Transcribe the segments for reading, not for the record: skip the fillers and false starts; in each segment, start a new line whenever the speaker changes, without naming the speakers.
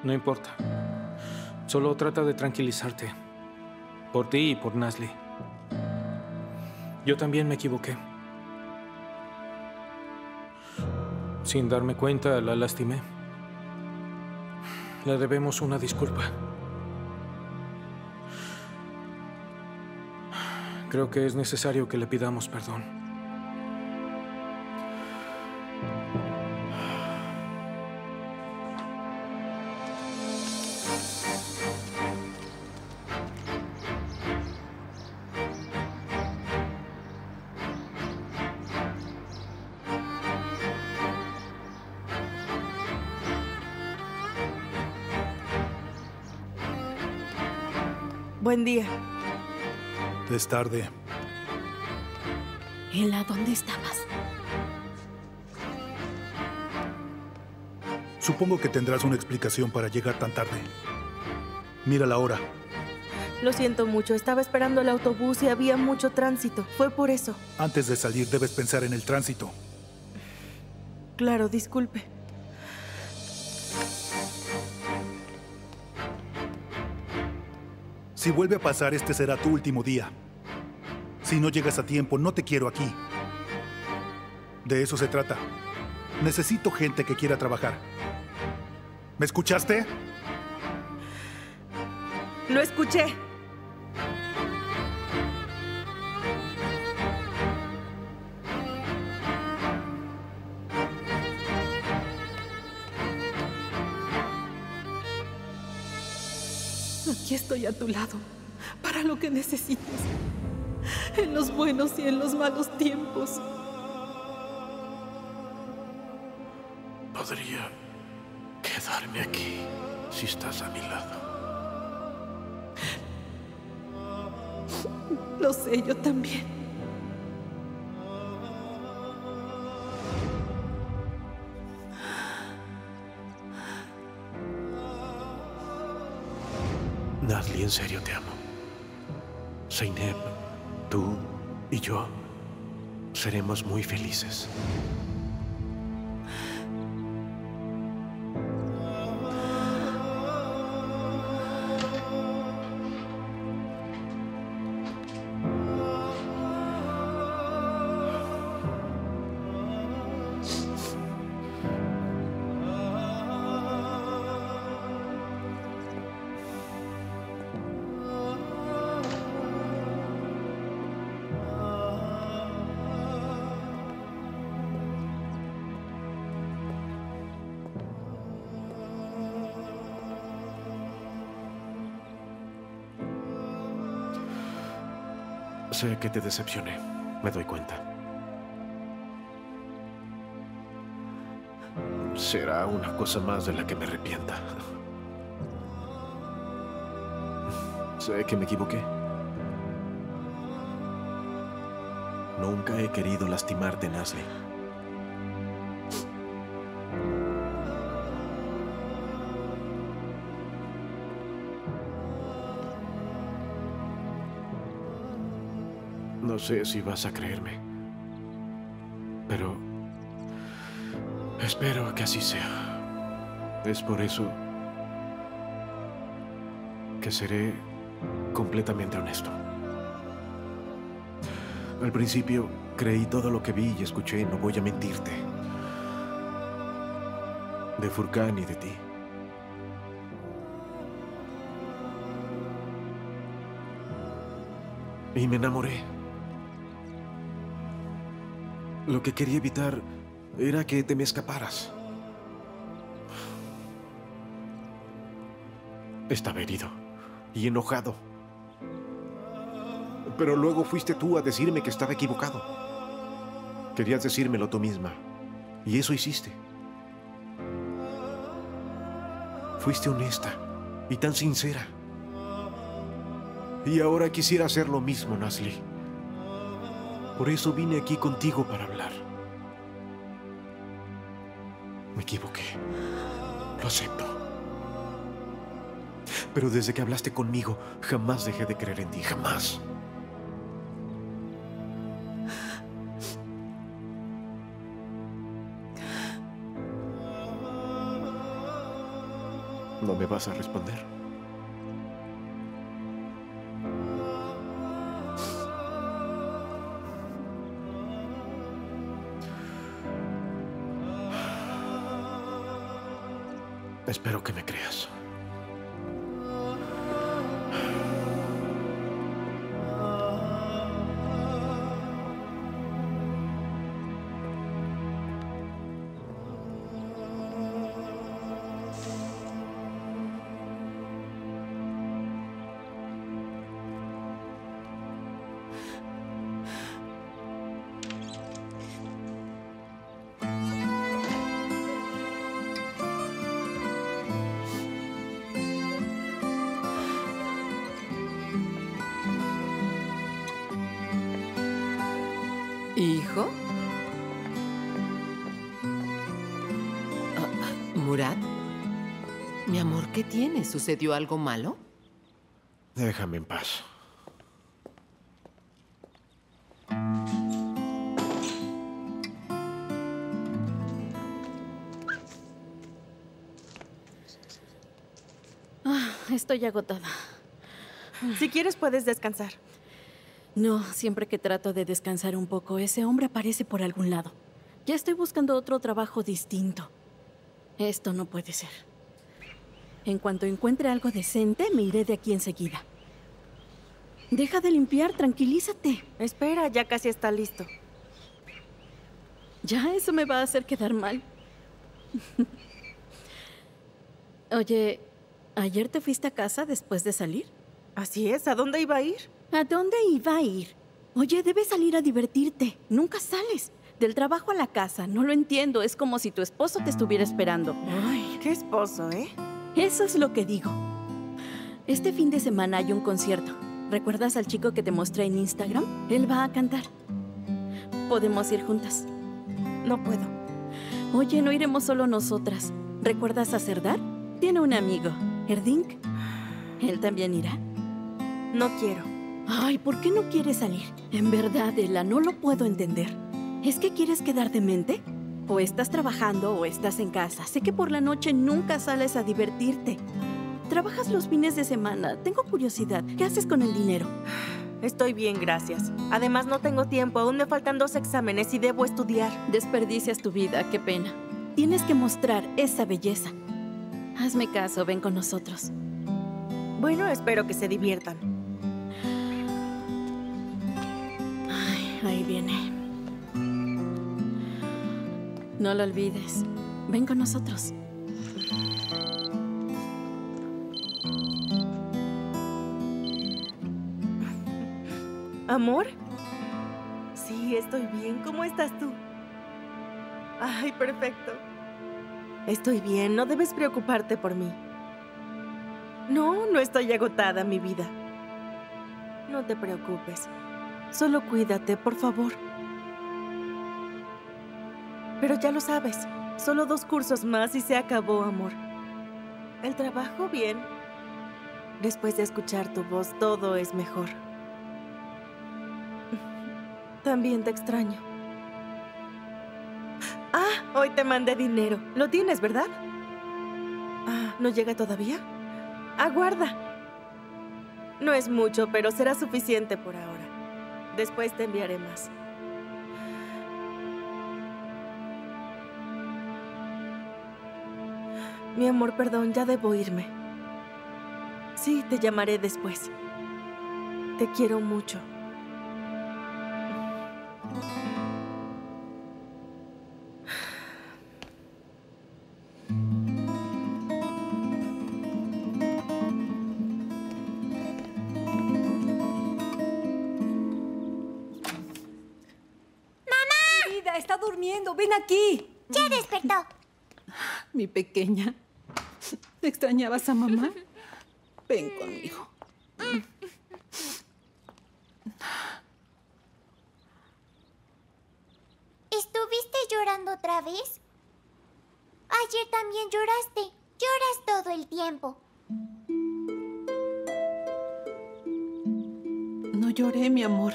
No importa. Solo trata de tranquilizarte. Por ti y por Nasli. Yo también me equivoqué. Sin darme cuenta, la lastimé. Le debemos una disculpa. Creo que es necesario que le pidamos perdón.
Buen día.
Es tarde.
Ela, ¿dónde estabas?
Supongo que tendrás una explicación para llegar tan tarde. Mira la hora.
Lo siento mucho, estaba esperando el autobús y había mucho tránsito. Fue por eso.
Antes de salir debes pensar en el tránsito.
Claro, disculpe.
Si vuelve a pasar, este será tu último día. Si no llegas a tiempo, no te quiero aquí. De eso se trata. Necesito gente que quiera trabajar. ¿Me escuchaste?
Lo escuché. Aquí estoy a tu lado, para lo que necesites, en los buenos y en los malos tiempos.
Podría quedarme aquí si estás a mi lado.
Lo sé, yo también.
Nasli, en serio te amo. Zeynep, tú y yo seremos muy felices. Sé que te decepcioné, me doy cuenta. Será una cosa más de la que me arrepienta. Sé que me equivoqué. Nunca he querido lastimarte, Nasli. No sé si vas a creerme, pero espero que así sea. Es por eso que seré completamente honesto. Al principio creí todo lo que vi y escuché, no voy a mentirte, de Furkan y de ti. Y me enamoré. Lo que quería evitar era que te me escaparas. Estaba herido y enojado. Pero luego fuiste tú a decirme que estaba equivocado. Querías decírmelo tú misma. Y eso hiciste. Fuiste honesta y tan sincera. Y ahora quisiera hacer lo mismo, Nasli. Por eso vine aquí contigo para hablar. Me equivoqué. Lo acepto. Pero desde que hablaste conmigo, jamás dejé de creer en ti. Jamás. ¿No me vas a responder? Espero que me creas.
¿Hijo? Murad, mi amor, ¿qué tienes? ¿Sucedió algo malo?
Déjame en paz.
Estoy agotada.
Si quieres, puedes descansar.
No, siempre que trato de descansar un poco, ese hombre aparece por algún lado. Ya estoy buscando otro trabajo distinto. Esto no puede ser. En cuanto encuentre algo decente, me iré de aquí enseguida. Deja de limpiar, tranquilízate.
Espera, ya casi está listo.
Ya eso me va a hacer quedar mal. Oye, ¿ayer te fuiste a casa después de salir?
Así es, ¿a dónde iba a ir?
¿A dónde iba a ir? Oye, debes salir a divertirte. Nunca sales. Del trabajo a la casa. No lo entiendo. Es como si tu esposo te estuviera esperando.
Ay, qué esposo, ¿eh?
Eso es lo que digo. Este fin de semana hay un concierto. ¿Recuerdas al chico que te mostré en Instagram? Él va a cantar. Podemos ir juntas.
No puedo.
Oye, no iremos solo nosotras. ¿Recuerdas a Serdar? Tiene un amigo, Erdink. ¿Él también irá?
No quiero.
Ay, ¿por qué no quieres salir? En verdad, Ela, no lo puedo entender. ¿Es que quieres quedar demente? O estás trabajando o estás en casa. Sé que por la noche nunca sales a divertirte. Trabajas los fines de semana. Tengo curiosidad. ¿Qué haces con el dinero?
Estoy bien, gracias. Además, no tengo tiempo. Aún me faltan 2 exámenes y debo estudiar.
Desperdicias tu vida. Qué pena. Tienes que mostrar esa belleza. Hazme caso. Ven con nosotros.
Bueno, espero que se diviertan.
Ay, ahí viene. No lo olvides. Ven con nosotros.
¿Amor? Sí, estoy bien. ¿Cómo estás tú? Ay, perfecto. Estoy bien. No debes preocuparte por mí. No, no estoy agotada, mi vida. No te preocupes. Solo cuídate, por favor. Pero ya lo sabes. Solo 2 cursos más y se acabó, amor. El trabajo, bien. Después de escuchar tu voz, todo es mejor. También te extraño. Ah, hoy te mandé dinero. Lo tienes, ¿verdad? Ah, ¿no llega todavía? Aguarda. No es mucho, pero será suficiente por ahora. Después te enviaré más. Mi amor, perdón, ya debo irme. Sí, te llamaré después. Te quiero mucho.
Está durmiendo. Ven aquí.
Ya despertó.
Mi pequeña. ¿Extrañabas a mamá? Ven conmigo.
¿Estuviste llorando otra vez? Ayer también lloraste. Lloras todo el tiempo.
No lloré, mi amor.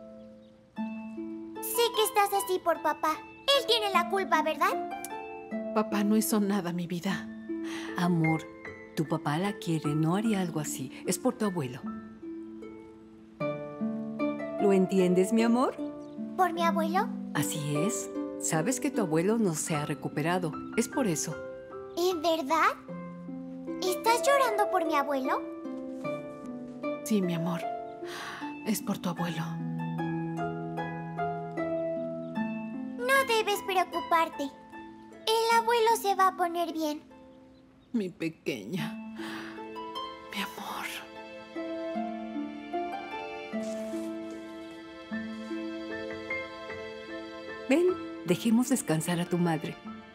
Sé que estás así por papá. Él tiene la culpa, ¿verdad?
Papá no hizo nada, mi vida.
Amor, Tu papá la quiere, no haría algo así. Es por tu abuelo. ¿Lo entiendes, mi amor?
¿Por mi abuelo?
Así es. Sabes que tu abuelo no se ha recuperado. Es por eso.
¿En verdad? ¿Estás llorando por mi abuelo?
Sí, mi amor. Es por tu abuelo.
No debes preocuparte. El abuelo se va a poner bien.
Mi pequeña. Mi amor.
Ven, dejemos descansar a tu madre.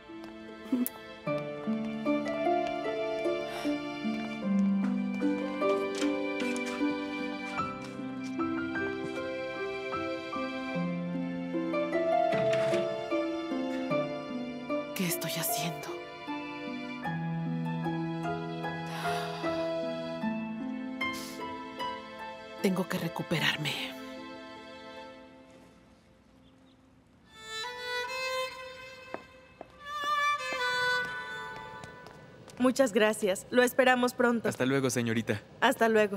¿Qué estoy haciendo? Tengo que recuperarme.
Muchas gracias. Lo esperamos pronto.
Hasta luego, señorita.
Hasta luego.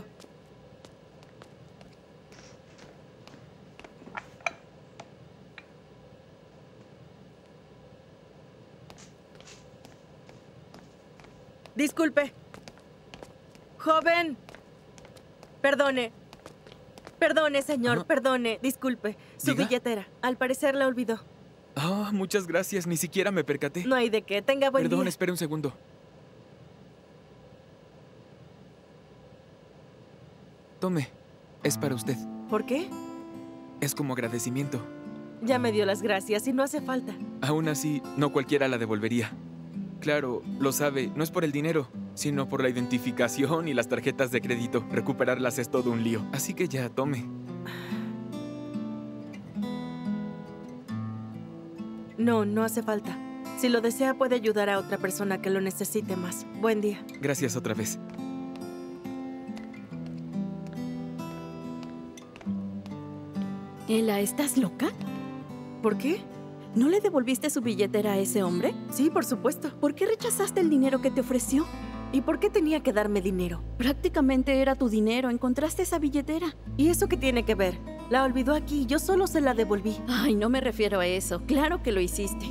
Disculpe. Joven. Perdone. Perdone, señor. Perdone. Disculpe. Su
¿Diga?
billetera. Al parecer la olvidó.
Ah, muchas gracias. Ni siquiera me percaté.
No hay de qué. Tenga buen
Perdón,
día.
espere un segundo. Tome. Es para usted.
¿Por qué?
Es como agradecimiento.
Ya me dio las gracias y no hace falta.
Aún así, no cualquiera la devolvería. Claro, lo sabe, no es por el dinero, sino por la identificación y las tarjetas de crédito. Recuperarlas es todo un lío. Así que ya, tome.
No, no hace falta. Si lo desea, puede ayudar a otra persona que lo necesite más. Buen día.
Gracias otra vez.
Ela, ¿estás loca?
¿Por qué?
¿No le devolviste su billetera a ese hombre?
Sí, por supuesto.
¿Por qué rechazaste el dinero que te ofreció?
¿Y por qué tenía que darme dinero?
Prácticamente era tu dinero. Encontraste esa billetera.
¿Y eso qué tiene que ver? La olvidó aquí. Yo solo se la devolví.
Ay, no me refiero a eso. Claro que lo hiciste.